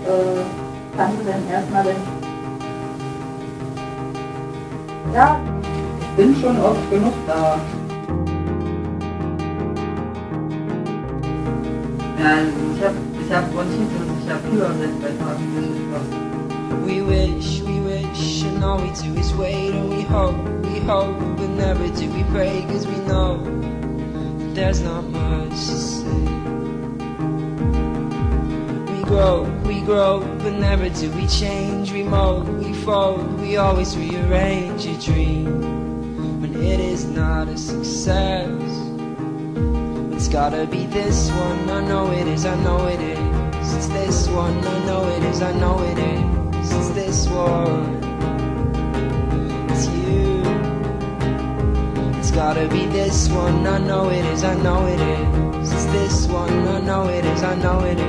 kannst du denn erstmal Ja, ich bin schon oft genug da. Ja, ich hab Bronchitis, ich hab Fieber seit 2 Tagen, das ist was. We wish, and all we do is wait, and we hope, but never do we pray, cause we know that there's not much to say. We grow, but never do we change, we mold, we fold, we always rearrange a dream when it is not a success. It's gotta be this one, I know it is, I know it is. It's this one, I know it is, I know it is. It's this one, it's you. It's gotta be this one, I know it is, I know it is. It's this one, I know it is, I know it is.